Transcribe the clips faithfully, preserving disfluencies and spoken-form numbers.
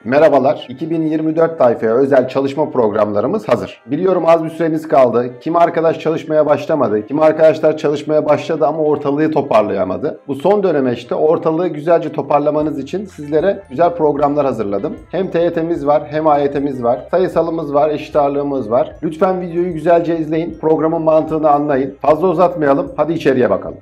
Merhabalar, iki bin yirmi dört tayfaya özel çalışma programlarımız hazır. Biliyorum az bir süreniz kaldı. Kimi arkadaş çalışmaya başlamadı, kimi arkadaşlar çalışmaya başladı ama ortalığı toparlayamadı. Bu son dönemeçte ortalığı güzelce toparlamanız için sizlere güzel programlar hazırladım. Hem T Y T'miz var, hem A Y T'miz var, sayısalımız var, eşit ağırlığımız var. Lütfen videoyu güzelce izleyin, programın mantığını anlayın. Fazla uzatmayalım, hadi içeriye bakalım.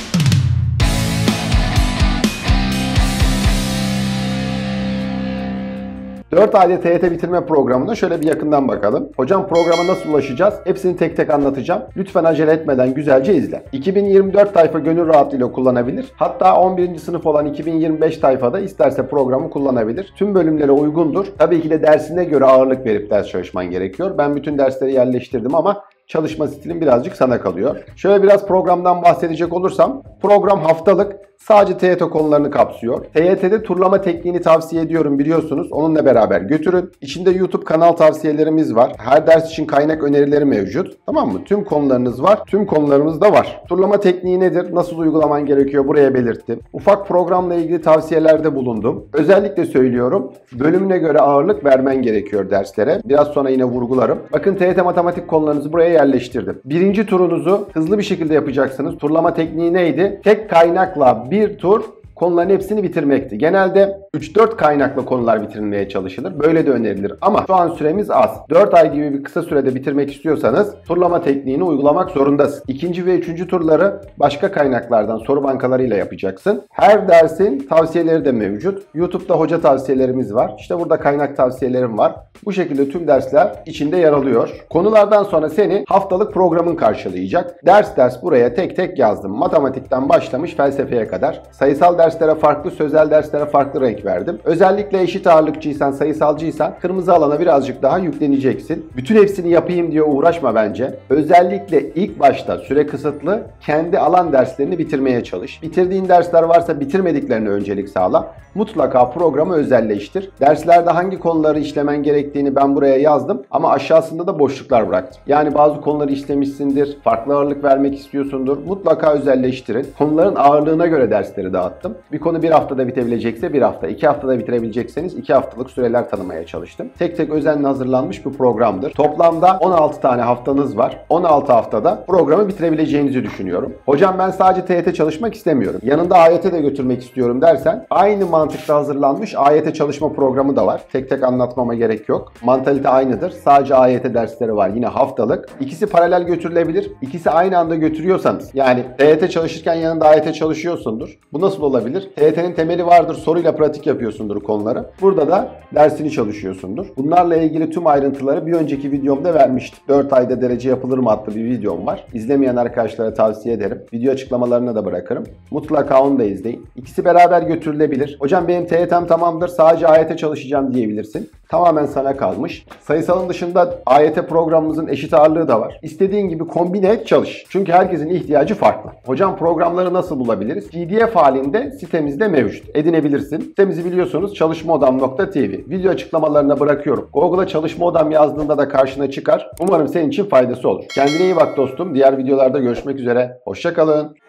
dört ayda T Y T bitirme programına şöyle bir yakından bakalım. Hocam programa nasıl ulaşacağız? Hepsini tek tek anlatacağım. Lütfen acele etmeden güzelce izle. iki bin yirmi dört tayfa gönül rahatlığıyla kullanabilir. Hatta on birinci sınıf olan iki bin yirmi beş tayfada isterse programı kullanabilir. Tüm bölümlere uygundur. Tabii ki de dersine göre ağırlık verip ders çalışman gerekiyor. Ben bütün dersleri yerleştirdim ama çalışma stilim birazcık sana kalıyor. Şöyle biraz programdan bahsedecek olursam, program haftalık, sadece T Y T konularını kapsıyor. T Y T'de turlama tekniğini tavsiye ediyorum biliyorsunuz. Onunla beraber götürün. İçinde YouTube kanal tavsiyelerimiz var. Her ders için kaynak önerileri mevcut. Tamam mı? Tüm konularınız var. Tüm konularımız da var. Turlama tekniği nedir? Nasıl uygulaman gerekiyor? Buraya belirttim. Ufak programla ilgili tavsiyelerde bulundum. Özellikle söylüyorum. Bölümüne göre ağırlık vermen gerekiyor derslere. Biraz sonra yine vurgularım. Bakın T Y T matematik konularınızı buraya yerleştirdim. Birinci turunuzu hızlı bir şekilde yapacaksınız. Turlama tekniği neydi? Tek kaynakla bir tur konuların hepsini bitirmekti. Genelde üç dört kaynaklı konular bitirilmeye çalışılır. Böyle de önerilir. Ama şu an süremiz az. dört ay gibi bir kısa sürede bitirmek istiyorsanız turlama tekniğini uygulamak zorundasın. İkinci ve üçüncü turları başka kaynaklardan soru bankalarıyla yapacaksın. Her dersin tavsiyeleri de mevcut. YouTube'da hoca tavsiyelerimiz var. İşte burada kaynak tavsiyelerim var. Bu şekilde tüm dersler içinde yer alıyor. Konulardan sonra seni haftalık programın karşılayacak. Ders ders buraya tek tek yazdım. Matematikten başlamış felsefeye kadar. Sayısal derslere farklı, sözel derslere farklı renk verdim. Özellikle eşit ağırlıkçıysan, sayısalcıysan kırmızı alana birazcık daha yükleneceksin. Bütün hepsini yapayım diye uğraşma bence. Özellikle ilk başta süre kısıtlı, kendi alan derslerini bitirmeye çalış. Bitirdiğin dersler varsa bitirmediklerine öncelik sağla. Mutlaka programı özelleştir. Derslerde hangi konuları işlemen gerektiğini ben buraya yazdım ama aşağısında da boşluklar bıraktım. Yani bazı konuları işlemişsindir, farklı ağırlık vermek istiyorsundur. Mutlaka özelleştirin. Konuların ağırlığına göre dersleri dağıttım. Bir konu bir haftada bitebilecekse bir hafta, iki haftada bitirebilecekseniz iki haftalık süreler tanımaya çalıştım. Tek tek özenle hazırlanmış bir programdır. Toplamda on altı tane haftanız var. on altı haftada programı bitirebileceğinizi düşünüyorum. Hocam ben sadece T Y T çalışmak istemiyorum. Yanında A Y T de götürmek istiyorum dersen aynı mantıkta hazırlanmış A Y T çalışma programı da var. Tek tek anlatmama gerek yok. Mantalite aynıdır. Sadece A Y T dersleri var. Yine haftalık. İkisi paralel götürülebilir. İkisi aynı anda götürüyorsanız, yani T Y T çalışırken yanında A Y T çalışıyorsundur. Bu nasıl olabilir? T Y T'nin temeli vardır. Soruyla pratik yapıyorsundur konuları. Burada da dersini çalışıyorsundur. Bunlarla ilgili tüm ayrıntıları bir önceki videomda vermiştim. dört ayda derece yapılır mı adlı bir videom var. İzlemeyen arkadaşlara tavsiye ederim. Video açıklamalarına da bırakırım. Mutlaka onu da izleyin. İkisi beraber götürülebilir. Hocam benim T Y T'm tamamdır, sadece A Y T çalışacağım diyebilirsin. Tamamen sana kalmış. Sayısalın dışında A Y T programımızın eşit ağırlığı da var. İstediğin gibi kombine et, çalış. Çünkü herkesin ihtiyacı farklı. Hocam programları nasıl bulabiliriz? P D F halinde sitemizde mevcut. Edinebilirsin. Sitemizi biliyorsunuz çalışmaodam nokta t v. Video açıklamalarına bırakıyorum. Google'a çalışma odam yazdığında da karşına çıkar. Umarım senin için faydası olur. Kendine iyi bak dostum. Diğer videolarda görüşmek üzere. Hoşça kalın.